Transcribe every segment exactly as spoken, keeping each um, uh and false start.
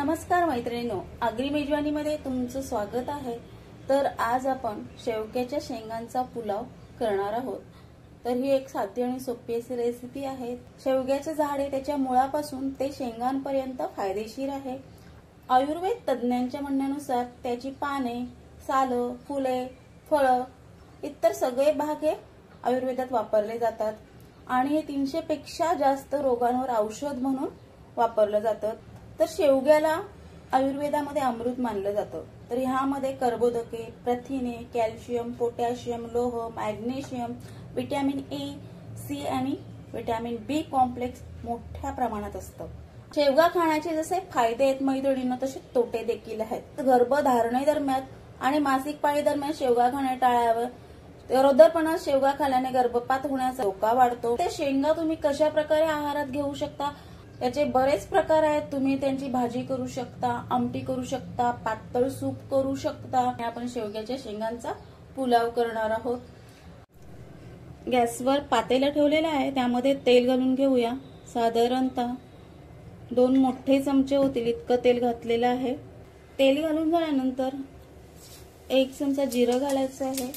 नमस्कार मैत्रिणींनो, आगरी मेजवानीमध्ये तुमचं स्वागत आहे। तर आज आपण शेवग्याच्या शेंगांचा पुलाव करणार आहोत। तर ही एक साधी आणि सोपी अशी रेसिपी आहे। शेवग्याचे झाड त्याच्या मुळापासून ते शेंगांपर्यंत फायदेशीर आहे। आयुर्वेद तज्ञांच्या म्हणण्यानुसार त्याची पाने, सालं, फुले, फळं इतर सगळे भाग हे आयुर्वेदात वापरले जातात आणि हे तीनशे पेक्षा जास्त रोगांवर औषध म्हणून वापरलं जातं। तर शेवग्याला आयुर्वेदामध्ये अमृत मानलं जातं। तर ह्यामध्ये कर्बोदके, प्रथिने, कॅल्शियम, पोटॅशियम, लोह, मॅग्नेशियम, विटॅमिन ए, सी आणि विटॅमिन बी कॉम्प्लेक्स मोठ्या प्रमाणात असतं। शेवगा खाण्याचे जसे फायदे आहेत मैत्रिणींनो, तसे तोटे देखील आहेत। गर्भधारणेदरम्यान आणि मासिक पाळी दरम्यान शेवगा खाणे टाळावं। गरोदरपणात शेवगा खाल्ल्याने गर्भपात होण्याचा धोका वाढतो। ते शेंगा तुम्ही कशा प्रकारे आहारात घेऊ शकता याचे बरेच प्रकार आहेत। तुम्ही त्यांची भाजी करू शकता, आमटी करू शकता, पातळ सूप करू शकता। आपण शेवग्याच्या शेंगांचा पुलाव करणार आहोत। गॅसवर पातेलं ठेवलेलं आहे, त्यामध्ये तेल घालून घेऊया। साधारणतः दोन मोठे चमचे होतील इतकं तेल घातलेलं आहे। तेल घालून झाल्यानंतर एक चमचा जिरं घालायचं आहे।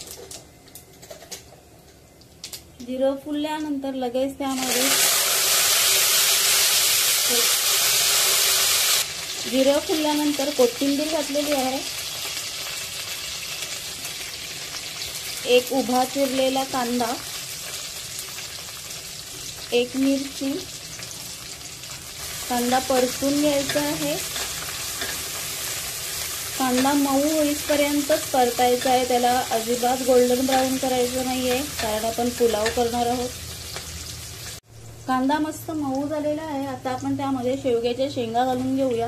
जिरं फुलल्यानंतर लगेच त्यामध्ये जिरं फुलल्यानंतर कोथिंबीर घातलेली आहे। एक उभा चिरलेला कांदा, एक मिरची, कांदा परतून घ्यायचा आहे। कांदा मऊ होईपर्यंतच परतायचा आहे, त्याला अजिबात गोल्डन ब्राऊन करायचं नाहीये, कारण आपण पुलाव करणार आहोत। कांदा मस्त मऊ झालेला आहे। आता आपण त्यामध्ये शेवग्याच्या शेंगा घालून घेऊया।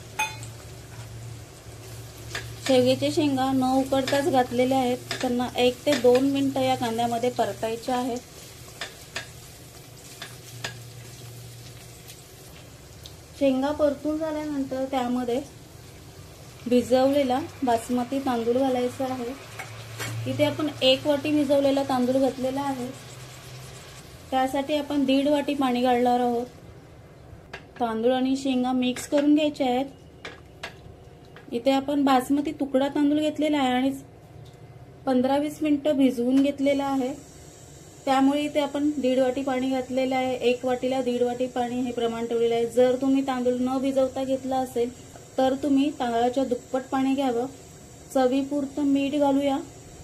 शेवग्याच्या शेंगा न उकडताच घातलेल्या आहेत, त्यांना एक ते दोन मिनिटं या कांद्यामध्ये परतायच्या आहेत। शेंगा परतून झाल्यानंतर त्यामध्ये भिजवलेला बासमती तांदूळ घालायचा आहे। इथे आपण एक वाटी भिजवलेला तांदूळ घातलेला आहे, त्यासाठी आपण दीड वाटी पाणी घालणार आहोत। तांदूळ आणि शेंगा मिक्स करून घ्यायचे आहेत। इथे आपण बासमती तुकडा तांदूळ घेतलेला आहे आणि पंधरा वीस मिनिटं भिजवून घेतलेला आहे, त्यामुळे इथे आपण दीड वाटी पाणी घातलेलं आहे। एक वाटीला दीड वाटी पाणी हे प्रमाण ठेवलेलं आहे। जर तुम्ही तांदूळ न भिजवता घेतला असेल तर तुम्ही तांदळाच्या दुप्पट पाणी घ्यावं। चवीपुरतं मीठ घालूया।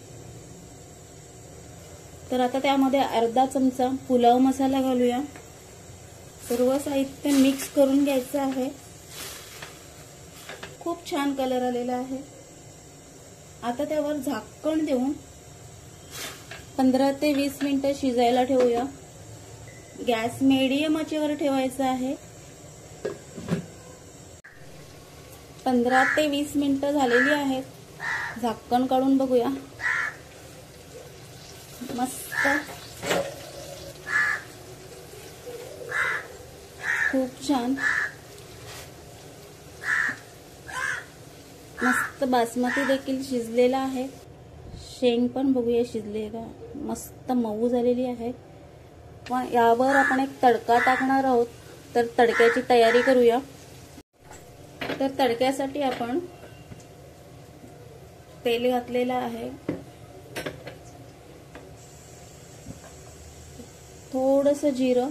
तर आता त्यामध्ये अर्धा चमचा पुलाव मसाला घालूया। सर्व साहित्य मिक्स करून घ्यायचं आहे। खूप छान कलर आलेला आहे। आता त्यावर झाकण देऊन पंधरा ते वीस मिनिटं शिजायला ठेवूया। गॅस मीडियम आचेवर ठेवायचा आहे। पंधरा ते वीस मिनिटं झालेली आहेत। झाकण काढून बघूया। मस्त खूप छान मस्त बासमती देखील शिजलेला आहे। शेंग पण बघूया शिजलेला, मस्त मऊ झालेली आहे। पण यावर आपण एक तडका टाकणार आहोत, तर तडक्याची तयारी करूया। तर तडक्यासाठी आपण तेल घातलेलं आहे, थोडंसं जिरं,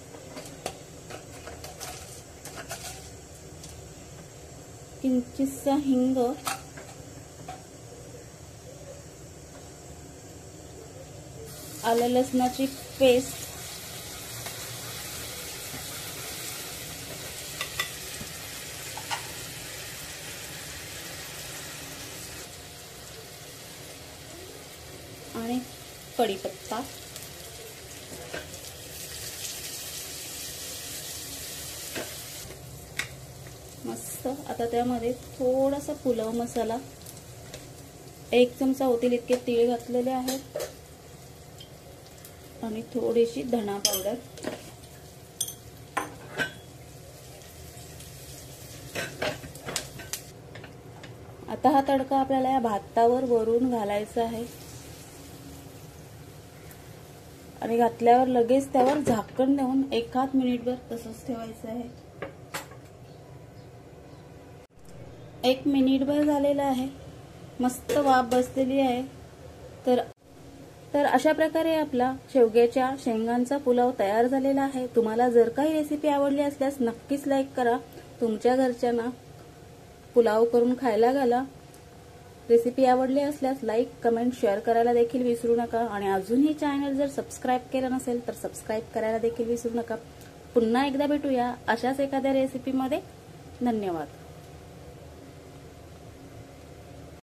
किंचितसा हिंग, आलं लसणाची पेस्ट, आणि कढीपत्ता। मस्त आता त्यामध्ये थोडासा पुलाव मसाला, एक चमचा होतील इतके तीळ घातलेले आहेत आणि थोडीशी धना पावडर। आता हा तडका आपल्याला या भातावर वरून घालायचा आहे आणि घातल्यावर लगेच त्यावर झाकण देऊन एकाच मिनिटभर तसंच ठेवायचं आहे। एक मिनिटभर झालेला आहे, मस्त वाफ बसलेली आहे। तर तर अशा प्रकारे आपला शेवग्याच्या शेंगांचा पुलाव तयार झालेला आहे। तुम्हाला जर काही रेसिपी आवडली असल्यास नक्कीच लाईक करा, तुमच्या घरच्यांना पुलाव करून खायला घाला। रेसिपी आवडली असल्यास लाईक, कमेंट, शेअर करायला देखील विसरू नका आणि अजूनही चॅनल जर सबस्क्राईब केलं नसेल तर सबस्क्राईब करायला देखील विसरू नका। पुन्हा एकदा भेटूया अशाच एखाद्या रेसिपीमध्ये। धन्यवाद।